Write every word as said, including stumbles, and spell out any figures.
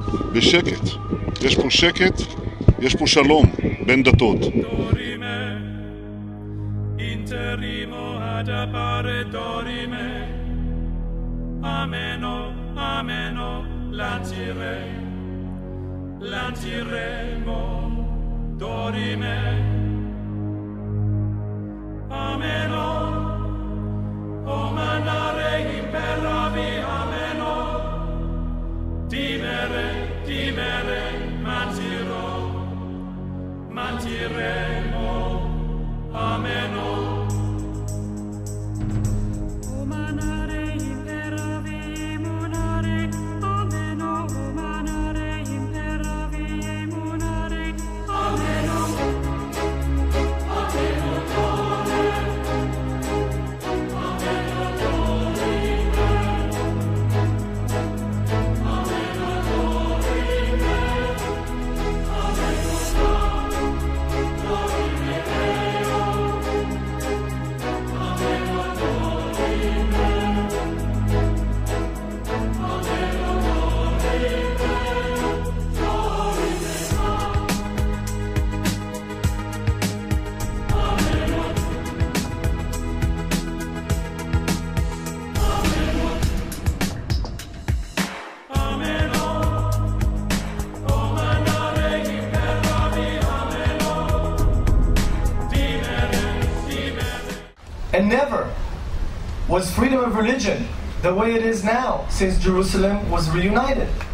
בשקט. יש פה שקט, יש פה שלום בין דתות. Ameno, ameno, lancire, lanciremo, dorime. Ameno, o manare imperavi, ameno, dimere, dimere, mantiro, mantiremo, ameno. And never was freedom of religion the way it is now since Jerusalem was reunited.